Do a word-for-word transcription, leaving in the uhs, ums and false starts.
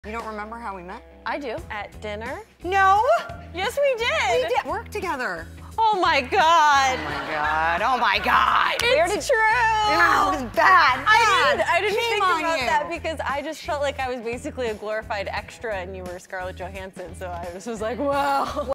You don't remember how we met? I do. At dinner? No. Yes, we did. We did work together. Oh my God. Oh my God. Oh my God. It's true. No, it was bad. I didn't, I didn't Shame think on about you. that because I just felt like I was basically a glorified extra and you were Scarlett Johansson, so I just was like, wow.